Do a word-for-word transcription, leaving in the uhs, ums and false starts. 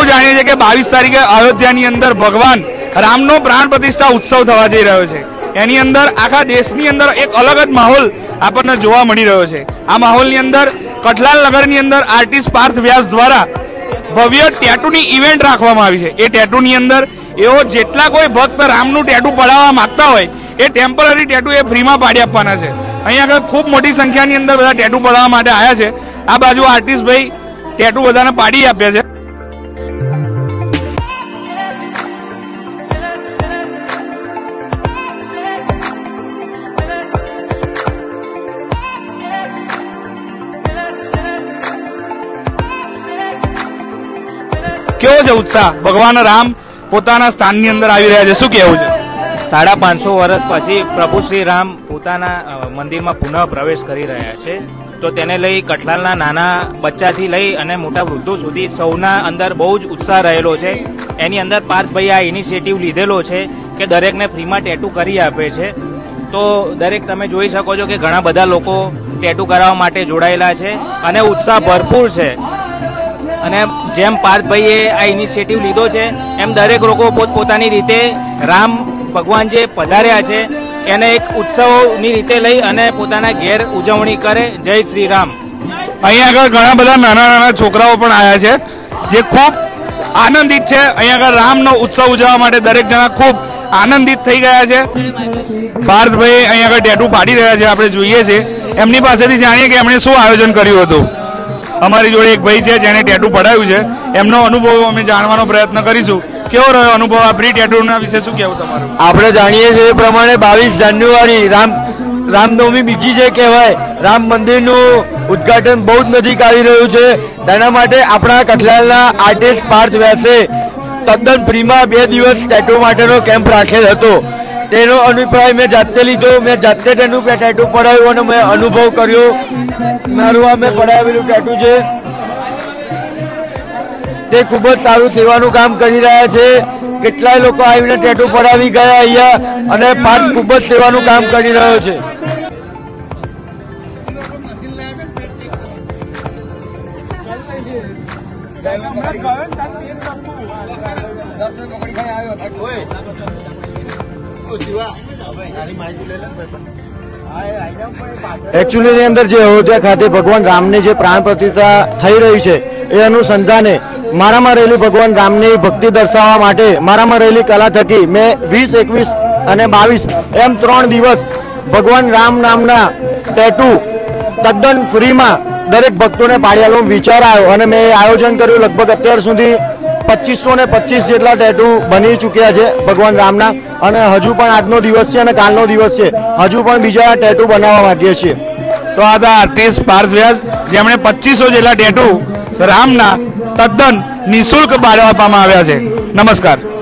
જાણીએ છીએ કે બાવીસ તારીખે અયોધ્યાની અંદર ભગવાન રામનો પ્રાણ પ્રતિષ્ઠા ઉત્સવ થવા જઈ રહ્યો છે। એની અંદર આખા દેશની અંદર એક અલગ જ માહોલ આપણને જોવા મળી રહ્યો છે। આ માહોલની અંદર કઠલાલ નગરની અંદર આર્ટિસ્ટ પાર્થ વ્યાસ દ્વારા ભવ્ય ટેટુની ઇવેન્ટ રાખવામાં આવી છે। એ ટેટુની અંદર એવો જેટલા કોઈ ભક્ત રામનું ટેટુ પડાવવા માંગતા હોય એ ટેમ્પરરી ટેટુ એ ફ્રીમાં પાડી આપવાના છે। અહીંયા આગળ ખૂબ મોટી સંખ્યાની અંદર બધા ટેટુ પડાવવા માટે આવ્યા છે। આ બાજુ આર્ટિસ્ટ ભાઈ ટેટુ બધાને પાડી આપ્યા છે। કેવો છે ઉત્સાહ? ભગવાન રામ પોતાના સ્થાનની અંદર આવી રહ્યા છે, શું કહેવું છે? સાડા પાંચસો વર્ષ પછી પ્રભુ શ્રી રામ પોતાના મંદિરમાં પુનઃ પ્રવેશ કરી રહ્યા છે, તો તેને લઈ કઠલાલના નાના બચ્ચાથી લઈ અને મોટા વૃદ્ધો સુધી સૌના અંદર બહુ જ ઉત્સાહ રહેલો છે। એની અંદર પાર્થભાઈ આ ઇનિશિયેટિવ લીધેલો છે કે દરેકને ફ્રીમાં ટેટુ કરી આપે છે, તો દરેક તમે જોઈ શકો છો કે ઘણા બધા લોકો ટેટુ કરાવવા માટે જોડાયેલા છે અને ઉત્સાહ ભરપૂર છે। અને જેમ પાર્થભાઈએ આ ઇનિશિયેટિવ લીધો છે એમ દરેક લોકો પોતપોતાની રીતે રામ ભગવાન જે પધાર્યા છે એને એક ઉત્સવની રીતે લઈ અને પોતાના ઘેર ઉજવણી કરે। જય શ્રી રામ। અહીંયા આગળ ઘણા બધા નાના નાના છોકરાઓ પણ આવ્યા છે જે ખૂબ આનંદિત છે। અહીંયા આગળ રામનો ઉત્સવ ઉજવવા માટે દરેક જણા ખૂબ આનંદિત થઈ ગયા છે। પાર્થભાઈ અહીંયા આગળ ટેટુ પાડી રહ્યા છે, આપણે જોઈએ છીએ। એમની પાસેથી જાણીએ કે એમણે શું આયોજન કર્યું હતું। અમારી જોડે એક ભાઈ છે જેને ટેટુ પડાવ્યું છે, એમનો અનુભવ અમે જાણવાનો પ્રયત્ન કરીશું। કેવો રહ્યો અનુભવ આ પ્રી ટેટુના વિશે, શું કહેવું તમારું? આપણે જાણીએ છીએ એ પ્રમાણે બાવીસ જાન્યુઆરી રામ રામનવમી બીજી જે કહેવાય, રામ મંદિરનું ઉદ્ઘાટન બહુ જ નજીક આવી રહ્યું છે। તેના માટે આપણા કઠલાલના આર્ટિસ્ટ પાર્થ વ્યાસે તદ્દન ફ્રીમાં બે દિવસ ટેટુ માટેનો કેમ્પ રાખેલ હતો। તેનો અભિપ્રાય મેં જાતે લીધો, મેં જાતે તેનું ટેટુ પડાવ્યું અને મેં અનુભવ કર્યો। મારું આ મેં પડાવેલું ટેટુ છે તે ખૂબ જ સારું સેવાનું કામ કરી રહ્યા છે। કેટલાય લોકો આવીને ટેટુ પડાવી ગયા અહીંયા અને પાર્થ ખૂબ જ સેવાનું કામ કરી રહ્યો છે। એકચ્યુઅલી ની અંદર જે અયોધ્યા ખાતે ભગવાન રામની જે પ્રાણ પ્રતિષ્ઠા થઈ રહી છે એ અનુસંધાને મારામાં રહેલી ભગવાન રામની ભક્તિ દર્શાવવા માટે મારામાં રહેલી કલા થકી મેં વીસ એકવીસ અને બાવીસ એમ ત્રણ દિવસ ભગવાન રામ નામના ટેટુ તદ્દન ફ્રીમાં દરેક ભક્તોને પાડવાનો વિચાર આવ્યો અને મેં આયોજન કર્યું। લગભગ અત્યાર સુધી પચીસો ને પચીસ જેટલા ટેટુ બની ચૂક્યા છે ભગવાન રામના, અને હજુ પણ આજનો દિવસ છે અને કાલનો દિવસ છે, હજુ પણ બીજા ટેટુ બનાવવા માંગીએ છીએ। તો આ હતા આર્ટિસ્ટ પાર્થ વ્યાસ જેમણે પચીસો જેટલા ટેટુ રામના તદ્દન નિઃશુલ્ક પાડવા આપવામાં આવ્યા છે। નમસ્કાર।